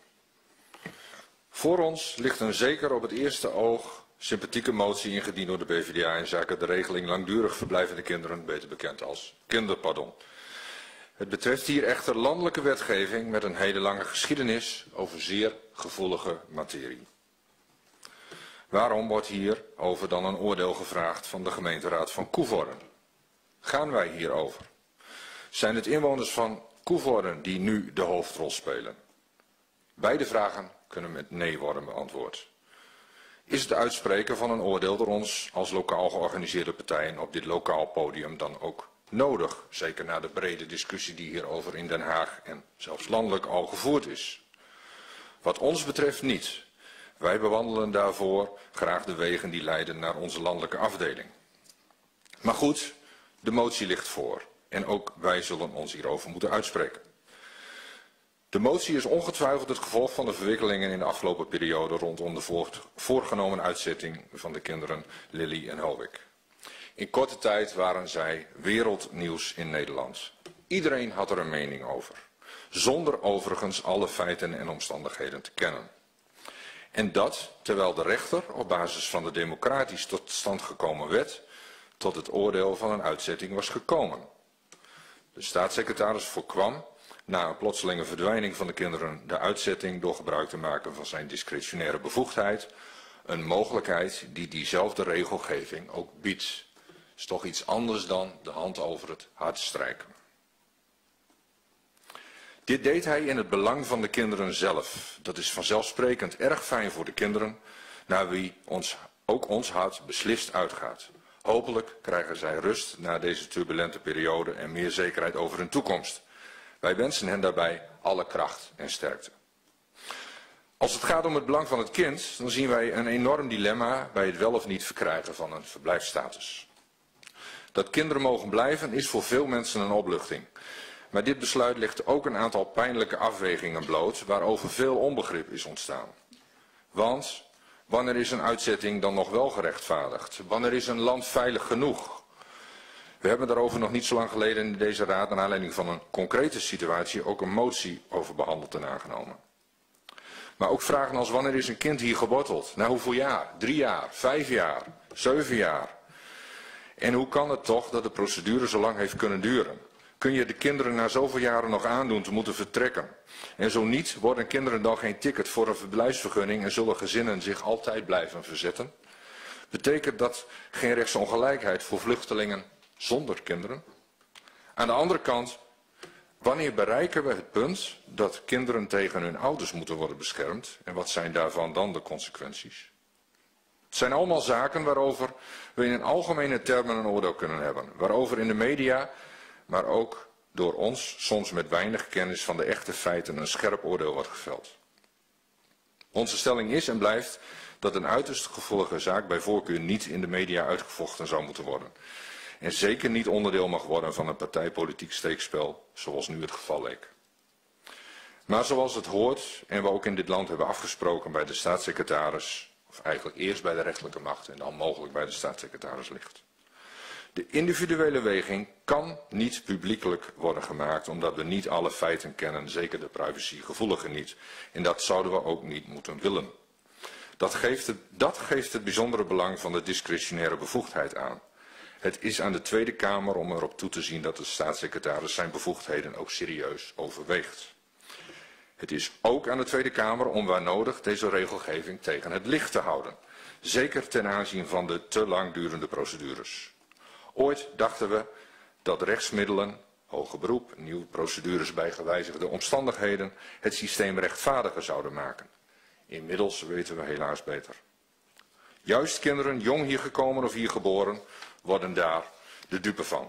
Voor ons ligt een zeker op het eerste oog sympathieke motie ingediend door de B V D A in zaken de regeling langdurig verblijvende kinderen, beter bekend als kinderpardon. Het betreft hier echter landelijke wetgeving met een hele lange geschiedenis over zeer gevoelige materie. Waarom wordt hierover dan een oordeel gevraagd van de gemeenteraad van Coevorden? Gaan wij hierover? Zijn het inwoners van Coevorden die nu de hoofdrol spelen? Beide vragen kunnen met nee worden beantwoord. Is het uitspreken van een oordeel door ons als lokaal georganiseerde partijen op dit lokaal podium dan ook nodig? Zeker na de brede discussie die hierover in Den Haag en zelfs landelijk al gevoerd is. Wat ons betreft niet. Wij bewandelen daarvoor graag de wegen die leiden naar onze landelijke afdeling. Maar goed, de motie ligt voor en ook wij zullen ons hierover moeten uitspreken. De motie is ongetwijfeld het gevolg van de verwikkelingen in de afgelopen periode rondom de voorgenomen uitzetting van de kinderen Lily en Helwig. In korte tijd waren zij wereldnieuws in Nederland. Iedereen had er een mening over, zonder overigens alle feiten en omstandigheden te kennen. En dat terwijl de rechter op basis van de democratisch tot stand gekomen wet tot het oordeel van een uitzetting was gekomen. De staatssecretaris voorkwam na een plotselinge verdwijning van de kinderen de uitzetting door gebruik te maken van zijn discretionaire bevoegdheid, een mogelijkheid die diezelfde regelgeving ook biedt. Dat is toch iets anders dan de hand over het hart strijken. Dit deed hij in het belang van de kinderen zelf. Dat is vanzelfsprekend erg fijn voor de kinderen, naar wie ons, ook ons hart beslist uitgaat. Hopelijk krijgen zij rust na deze turbulente periode en meer zekerheid over hun toekomst. Wij wensen hen daarbij alle kracht en sterkte. Als het gaat om het belang van het kind, dan zien wij een enorm dilemma bij het wel of niet verkrijgen van een verblijfsstatus. Dat kinderen mogen blijven is voor veel mensen een opluchting. Maar dit besluit legt ook een aantal pijnlijke afwegingen bloot, waarover veel onbegrip is ontstaan. Want wanneer is een uitzetting dan nog wel gerechtvaardigd? Wanneer is een land veilig genoeg? We hebben daarover nog niet zo lang geleden in deze raad, naar aanleiding van een concrete situatie, ook een motie over behandeld en aangenomen. Maar ook vragen als wanneer is een kind hier geworteld? Na hoeveel jaar? Drie jaar, vijf jaar, zeven jaar? En hoe kan het toch dat de procedure zo lang heeft kunnen duren? Kun je de kinderen na zoveel jaren nog aandoen te moeten vertrekken? En zo niet, worden kinderen dan geen ticket voor een verblijfsvergunning en zullen gezinnen zich altijd blijven verzetten? Betekent dat geen rechtsongelijkheid voor vluchtelingen zonder kinderen? Aan de andere kant, wanneer bereiken we het punt dat kinderen tegen hun ouders moeten worden beschermd? En wat zijn daarvan dan de consequenties? Het zijn allemaal zaken waarover we in algemene termen een oordeel kunnen hebben. Waarover in de media, maar ook door ons, soms met weinig kennis van de echte feiten, een scherp oordeel wordt geveld. Onze stelling is en blijft dat een uiterst gevoelige zaak bij voorkeur niet in de media uitgevochten zou moeten worden. En zeker niet onderdeel mag worden van een partijpolitiek steekspel, zoals nu het geval leek. Maar zoals het hoort, en we ook in dit land hebben afgesproken bij de staatssecretaris, of eigenlijk eerst bij de rechterlijke macht en dan mogelijk bij de staatssecretaris ligt. De individuele weging kan niet publiekelijk worden gemaakt, omdat we niet alle feiten kennen, zeker de privacygevoelige niet. En dat zouden we ook niet moeten willen. Dat geeft het, dat geeft het bijzondere belang van de discretionaire bevoegdheid aan. Het is aan de Tweede Kamer om erop toe te zien dat de staatssecretaris zijn bevoegdheden ook serieus overweegt. Het is ook aan de Tweede Kamer om waar nodig deze regelgeving tegen het licht te houden. Zeker ten aanzien van de te lang durende procedures. Ooit dachten we dat rechtsmiddelen, hoger beroep, nieuwe procedures bij gewijzigde omstandigheden het systeem rechtvaardiger zouden maken. Inmiddels weten we helaas beter. Juist kinderen, jong hier gekomen of hier geboren, worden daar de dupe van.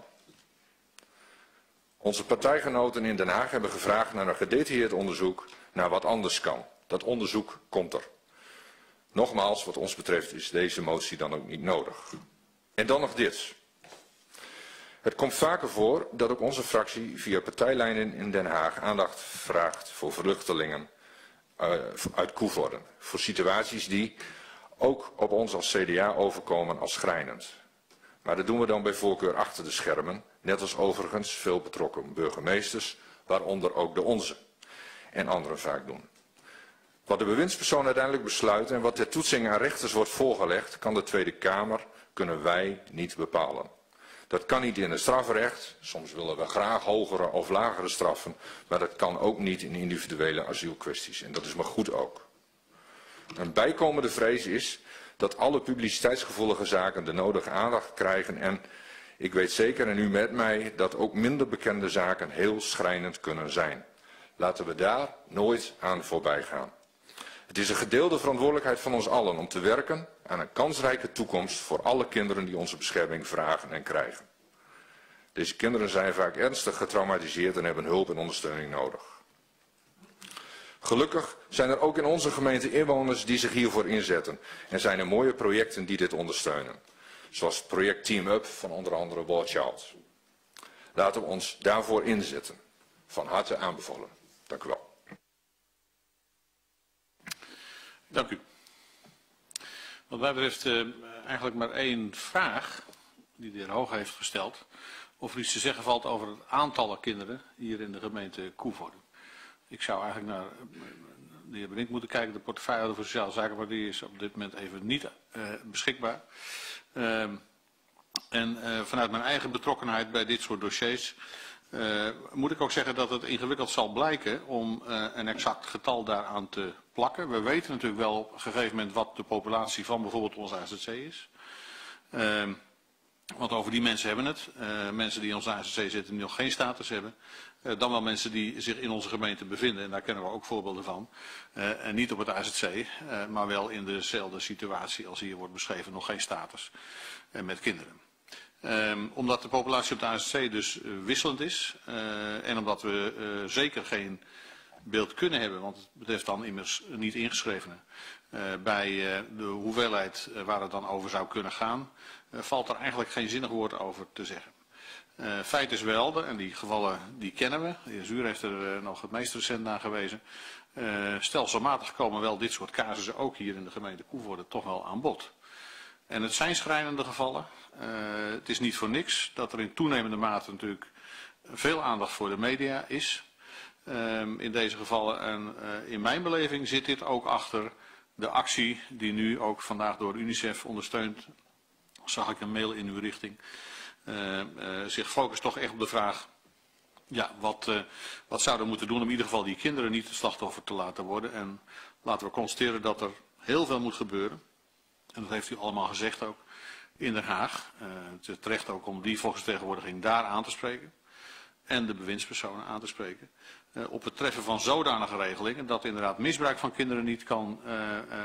Onze partijgenoten in Den Haag hebben gevraagd naar een gedetailleerd onderzoek naar wat anders kan. Dat onderzoek komt er. Nogmaals, wat ons betreft is deze motie dan ook niet nodig. En dan nog dit. Het komt vaker voor dat ook onze fractie via partijlijnen in Den Haag aandacht vraagt voor vluchtelingen uh, uit Coevorden. Voor situaties die ook op ons als C D A overkomen als schrijnend. Maar dat doen we dan bij voorkeur achter de schermen, net als overigens veel betrokken burgemeesters, waaronder ook de onze, en anderen vaak doen. Wat de bewindspersoon uiteindelijk besluit en wat ter toetsing aan rechters wordt voorgelegd, kan de Tweede Kamer, kunnen wij niet bepalen. Dat kan niet in het strafrecht, soms willen we graag hogere of lagere straffen, maar dat kan ook niet in individuele asielkwesties en dat is maar goed ook. Een bijkomende vrees is dat alle publiciteitsgevoelige zaken de nodige aandacht krijgen en ik weet zeker, en u met mij, dat ook minder bekende zaken heel schrijnend kunnen zijn. Laten we daar nooit aan voorbij gaan. Het is een gedeelde verantwoordelijkheid van ons allen om te werken aan een kansrijke toekomst voor alle kinderen die onze bescherming vragen en krijgen. Deze kinderen zijn vaak ernstig getraumatiseerd en hebben hulp en ondersteuning nodig. Gelukkig zijn er ook in onze gemeente inwoners die zich hiervoor inzetten en zijn er mooie projecten die dit ondersteunen. Zoals het project Team Up van onder andere War Child. Laten we ons daarvoor inzetten. Van harte aanbevolen. Dank u wel. Dank u. Wat mij betreft uh, eigenlijk maar één vraag die de heer Hoog heeft gesteld. Of er iets te zeggen valt over het aantal kinderen hier in de gemeente Koevoorde. Ik zou eigenlijk naar de heer Brink moeten kijken. De portefeuille voor sociale zaken, maar die is op dit moment even niet uh, beschikbaar. Uh, en uh, vanuit mijn eigen betrokkenheid bij dit soort dossiers uh, moet ik ook zeggen dat het ingewikkeld zal blijken om uh, een exact getal daaraan te plakken. We weten natuurlijk wel op een gegeven moment wat de populatie van bijvoorbeeld ons A Z C is. Uh, want over die mensen hebben het. Uh, mensen die in ons A Z C zitten die nog geen status hebben. Uh, dan wel mensen die zich in onze gemeente bevinden. En daar kennen we ook voorbeelden van. Uh, en niet op het A Z C, uh, maar wel in dezelfde situatie als hier wordt beschreven. Nog geen status uh, met kinderen. Um, omdat de populatie op de A Z C dus uh, wisselend is. Uh, en omdat we uh, zeker geen beeld kunnen hebben. Want het betreft dan immers niet ingeschrevenen. Uh, bij uh, de hoeveelheid uh, waar het dan over zou kunnen gaan. Uh, valt er eigenlijk geen zinnig woord over te zeggen. Uh, feit is wel, en die gevallen die kennen we, de heer Zuur heeft er uh, nog het meest recent naar gewezen, uh, stelselmatig komen wel dit soort casussen ook hier in de gemeente Koevoorde toch wel aan bod. En het zijn schrijnende gevallen. Uh, het is niet voor niks dat er in toenemende mate natuurlijk veel aandacht voor de media is uh, in deze gevallen. En uh, in mijn beleving zit dit ook achter de actie die nu ook vandaag door UNICEF ondersteund, zag ik een mail in uw richting. Uh, uh, zich focust toch echt op de vraag, ja, wat, uh, wat zouden we moeten doen om in ieder geval die kinderen niet het slachtoffer te laten worden. En laten we constateren dat er heel veel moet gebeuren. En dat heeft u allemaal gezegd ook in Den Haag. Uh, het is terecht ook om die volksvertegenwoordiging daar aan te spreken. En de bewindspersonen aan te spreken. Uh, op het treffen van zodanige regelingen dat inderdaad misbruik van kinderen niet kan uh,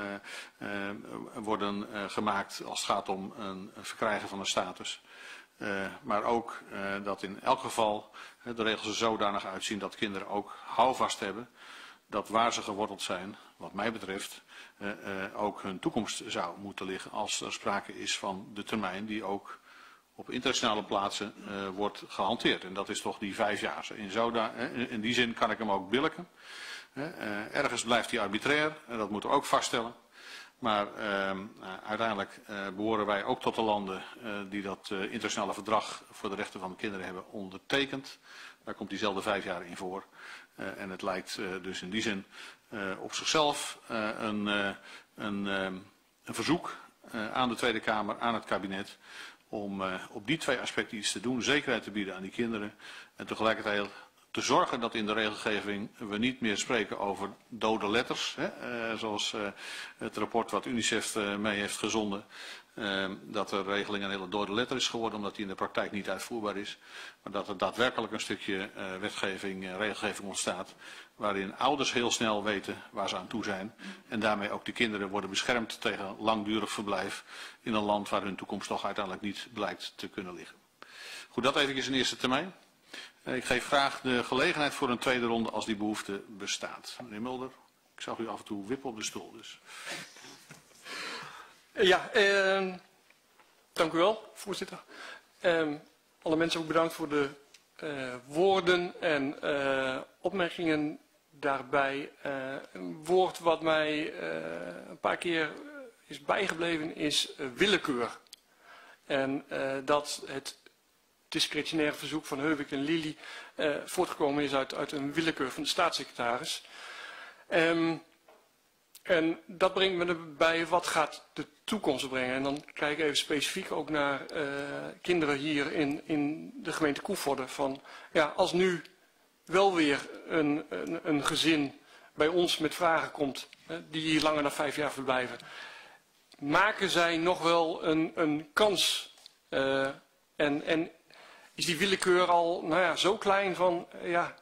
uh, uh, worden uh, gemaakt als het gaat om een, een verkrijgen van een status. Uh, maar ook uh, dat in elk geval uh, de regels er zodanig uitzien dat kinderen ook houvast hebben. Dat waar ze geworteld zijn, wat mij betreft, uh, uh, ook hun toekomst zou moeten liggen als er sprake is van de termijn die ook op internationale plaatsen uh, wordt gehanteerd. En dat is toch die vijf jaar. In, zoda, uh, in die zin kan ik hem ook billijken. Uh, uh, ergens blijft hij arbitrair, en dat moeten we ook vaststellen. Maar uh, uiteindelijk uh, behoren wij ook tot de landen uh, die dat uh, internationale verdrag voor de rechten van de kinderen hebben ondertekend. Daar komt diezelfde vijf jaar in voor. Uh, en het lijkt uh, dus in die zin uh, op zichzelf uh, een, uh, een, uh, een verzoek uh, aan de Tweede Kamer, aan het kabinet, om uh, op die twee aspecten iets te doen, zekerheid te bieden aan die kinderen en tegelijkertijd te zorgen dat in de regelgeving we niet meer spreken over dode letters, hè, uh, zoals uh, het rapport wat UNICEF uh, mee heeft gezonden, uh, dat de regeling een hele dode letter is geworden omdat die in de praktijk niet uitvoerbaar is, maar dat er daadwerkelijk een stukje uh, wetgeving, uh, regelgeving ontstaat waarin ouders heel snel weten waar ze aan toe zijn en daarmee ook de kinderen worden beschermd tegen langdurig verblijf in een land waar hun toekomst toch uiteindelijk niet blijkt te kunnen liggen. Goed, dat even in eerste termijn. Ik geef graag de gelegenheid voor een tweede ronde als die behoefte bestaat. Meneer Mulder, ik zag u af en toe wippen op de stoel. Dus. Ja, eh, dank u wel, voorzitter. Eh, alle mensen ook bedankt voor de eh, woorden en eh, opmerkingen daarbij. Uh, een woord wat mij uh, een paar keer is bijgebleven is uh, willekeur. En uh, dat het discretionaire verzoek van Heuvik en Lily uh, voortgekomen is uit, uit een willekeur van de staatssecretaris. Um, en dat brengt me erbij, wat gaat de toekomst brengen? En dan kijk ik even specifiek ook naar uh, kinderen hier in, in de gemeente Koevoorde. Van, ja, als nu wel weer een, een, een gezin bij ons met vragen komt, hè, die hier langer dan vijf jaar verblijven. maken zij nog wel een, een kans? Uh, en, en is die willekeur al nou ja, zo klein van, uh, ja,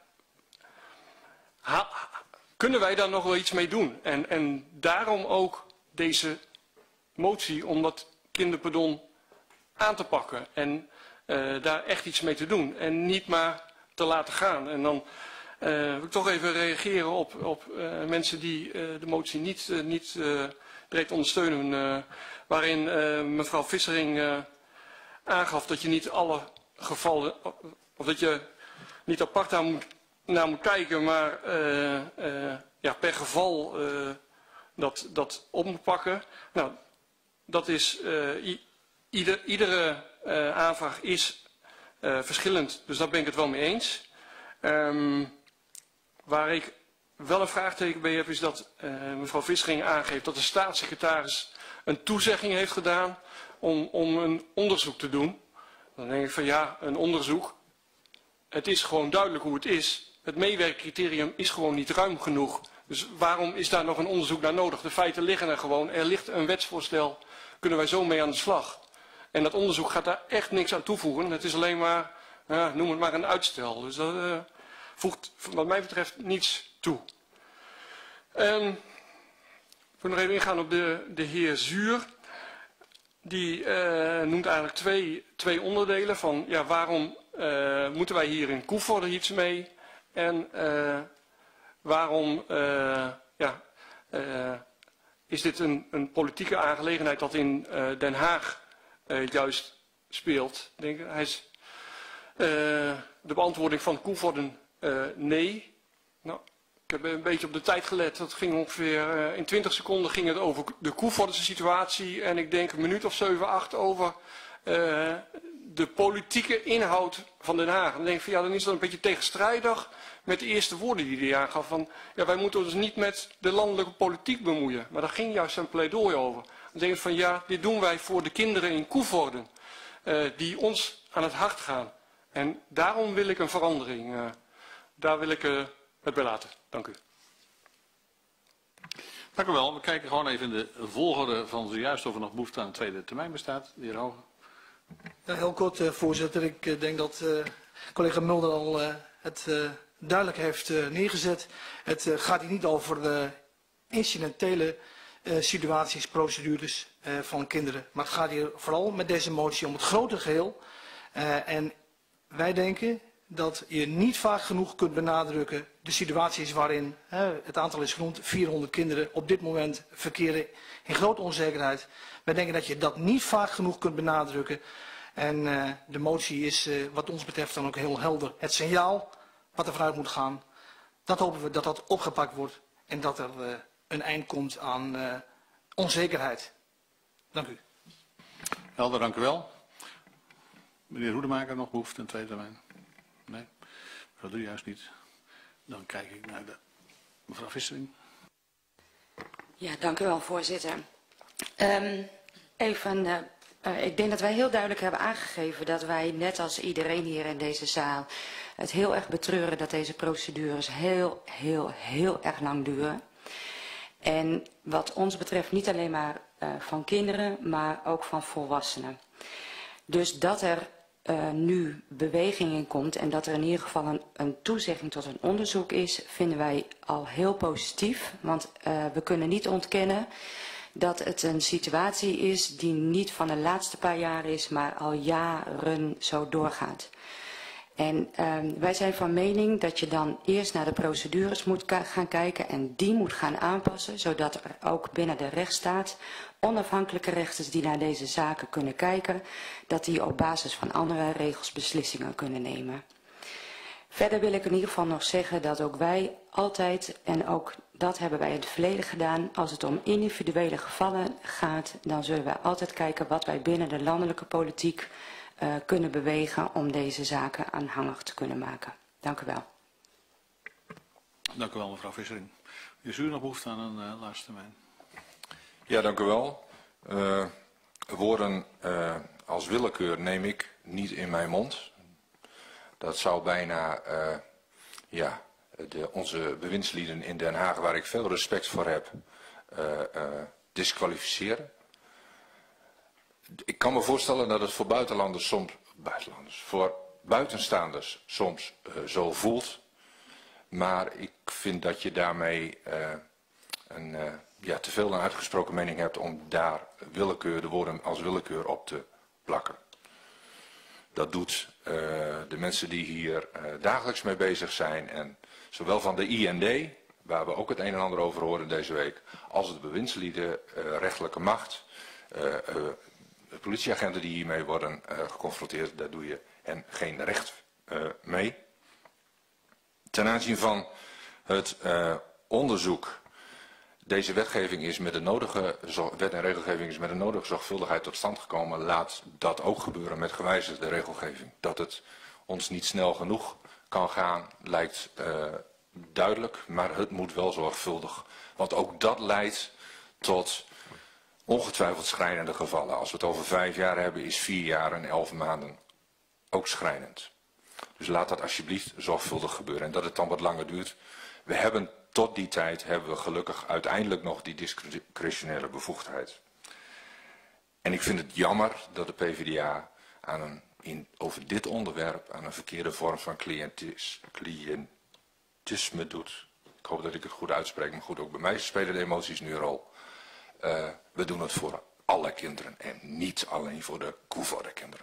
ha, kunnen wij daar nog wel iets mee doen? En, en daarom ook deze motie om dat kinderpardon aan te pakken en uh, daar echt iets mee te doen en niet maar te laten gaan. En dan uh, wil ik toch even reageren op, op uh, mensen die uh, de motie niet, uh, niet uh, direct ondersteunen, uh, waarin uh, mevrouw Vissering uh, aangaf dat je niet alle gevallen, of dat je niet apart naar moet, naar moet kijken, maar uh, uh, ja, per geval uh, dat, dat op moet pakken. Nou, dat is, uh, i, ieder, iedere uh, aanvraag is uh, verschillend, dus daar ben ik het wel mee eens. Um, waar ik wel een vraagteken bij heb, is dat uh, mevrouw Vissering aangeeft dat de staatssecretaris een toezegging heeft gedaan om, om een onderzoek te doen. Dan denk ik van ja, een onderzoek, het is gewoon duidelijk hoe het is. Het meewerkcriterium is gewoon niet ruim genoeg. Dus waarom is daar nog een onderzoek naar nodig? De feiten liggen er gewoon. Er ligt een wetsvoorstel. Kunnen wij zo mee aan de slag? En dat onderzoek gaat daar echt niks aan toevoegen. Het is alleen maar, ja, noem het maar een uitstel. Dus dat uh, voegt wat mij betreft niets toe. Um, ik wil nog even ingaan op de, de heer Zuur. Die uh, noemt eigenlijk twee, twee onderdelen van ja, waarom uh, moeten wij hier in Koevoorde iets mee? En uh, waarom uh, ja, uh, is dit een, een politieke aangelegenheid dat in uh, Den Haag uh, juist speelt? Denk ik. Hij is, uh, de beantwoording van Koevoorde uh, nee. Nou, ik heb een beetje op de tijd gelet. Dat ging ongeveer uh, in twintig seconden ging het over de Koevoordense situatie. En ik denk een minuut of zeven, acht over uh, de politieke inhoud van Den Haag. Dan denk ik van ja, dan is dat een beetje tegenstrijdig met de eerste woorden die hij aangaf. Van ja, wij moeten ons niet met de landelijke politiek bemoeien. Maar daar ging juist zijn pleidooi over. Dan denk ik van ja, dit doen wij voor de kinderen in Koevoorde. Uh, die ons aan het hart gaan. En daarom wil ik een verandering. Uh, daar wil ik uh, het bij laten. Dank u. Dank u wel. We kijken gewoon even in de volgorde van zojuist of er nog behoefte aan een tweede termijn bestaat. De heer Hoge. Ja, heel kort, uh, voorzitter. Ik uh, denk dat uh, collega Mulder al uh, het uh, duidelijk heeft uh, neergezet. Het uh, gaat hier niet over uh, incidentele uh, situaties, procedures uh, van kinderen. Maar het gaat hier vooral met deze motie om het grote geheel. Uh, en wij denken dat je niet vaak genoeg kunt benadrukken de situaties waarin, hè, het aantal is genoemd, vierhonderd kinderen op dit moment verkeren in grote onzekerheid. Wij denken dat je dat niet vaak genoeg kunt benadrukken. En uh, de motie is uh, wat ons betreft dan ook heel helder. Het signaal wat er vanuit moet gaan, dat hopen we dat dat opgepakt wordt en dat er uh, een eind komt aan uh, onzekerheid. Dank u. Helder, dank u wel. Meneer Hoedemaker, nog behoefte aan een tweede termijn? Nee, mevrouw Drie juist niet. Dan kijk ik naar de mevrouw Vissering. Ja, dank u wel, voorzitter. Um, even, uh, uh, ik denk dat wij heel duidelijk hebben aangegeven dat wij, net als iedereen hier in deze zaal, het heel erg betreuren dat deze procedures heel, heel, heel erg lang duren. En wat ons betreft niet alleen maar uh, van kinderen, maar ook van volwassenen. Dus dat er uh, nu beweging in komt en dat er in ieder geval een, een toezegging tot een onderzoek is, vinden wij al heel positief. Want uh, we kunnen niet ontkennen dat het een situatie is die niet van de laatste paar jaar is, maar al jaren zo doorgaat. En uh, wij zijn van mening dat je dan eerst naar de procedures moet gaan kijken en die moet gaan aanpassen, zodat er ook binnen de rechtsstaat onafhankelijke rechters die naar deze zaken kunnen kijken, dat die op basis van andere regels beslissingen kunnen nemen. Verder wil ik in ieder geval nog zeggen dat ook wij altijd, en ook dat hebben wij in het verleden gedaan, als het om individuele gevallen gaat, dan zullen wij altijd kijken wat wij binnen de landelijke politiek uh, kunnen bewegen om deze zaken aanhangig te kunnen maken. Dank u wel. Dank u wel, mevrouw Vissering. Is u nog behoefte aan een uh, laatste termijn? Ja, dank u wel. Uh, woorden uh, als willekeur neem ik niet in mijn mond. Dat zou bijna uh, ja, de, onze bewindslieden in Den Haag, waar ik veel respect voor heb, uh, uh, disqualificeren. ik kan me voorstellen dat het voor buitenlanders soms, buitenlanders, voor buitenstaanders soms uh, zo voelt. Maar ik vind dat je daarmee uh, een, uh, ja, te veel een uitgesproken mening hebt om daar willekeur, de woorden als willekeur op te plakken. Dat doet uh, de mensen die hier uh, dagelijks mee bezig zijn, en zowel van de I N D, waar we ook het een en ander over horen deze week, als de bewindslieden, uh, rechterlijke macht, uh, uh, politieagenten die hiermee worden uh, geconfronteerd, daar doe je hen geen recht uh, mee. Ten aanzien van het uh, onderzoek, deze wetgeving is met de nodige, wet en regelgeving is met de nodige zorgvuldigheid tot stand gekomen. Laat dat ook gebeuren met gewijzigde regelgeving. Dat het ons niet snel genoeg kan gaan, lijkt uh, duidelijk, maar het moet wel zorgvuldig. Want ook dat leidt tot ongetwijfeld schrijnende gevallen. Als we het over vijf jaar hebben, is vier jaar en elf maanden ook schrijnend. Dus laat dat alsjeblieft zorgvuldig gebeuren. En dat het dan wat langer duurt. We hebben tot die tijd, hebben we gelukkig uiteindelijk nog die discretionaire bevoegdheid. En ik vind het jammer dat de P V D A aan een, in, over dit onderwerp aan een verkeerde vorm van cliëntis, cliëntisme doet. Ik hoop dat ik het goed uitspreek, maar goed, ook bij mij spelen de emoties nu een rol. Uh, we doen het voor alle kinderen en niet alleen voor de Koevoorde-kinderen.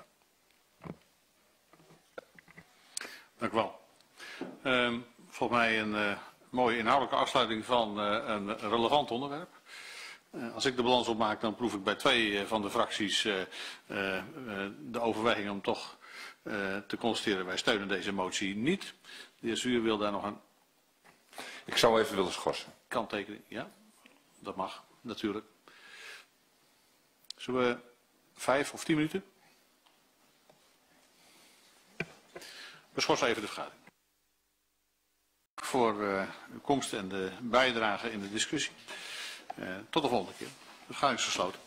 Dank u wel. Uh, volgens mij een uh, mooie inhoudelijke afsluiting van uh, een relevant onderwerp. Uh, als ik de balans opmaak, dan proef ik bij twee uh, van de fracties uh, uh, uh, de overweging om toch uh, te constateren, wij steunen deze motie niet. De heer Zuur wil daar nog een... Ik zou even willen schorsen. Kanttekening, ja. Dat mag, natuurlijk. Zullen we vijf of tien minuten? We schorsen even de vergadering. Voor uh, uw komst en de bijdrage in de discussie. Uh, tot de volgende keer. De vergadering is gesloten.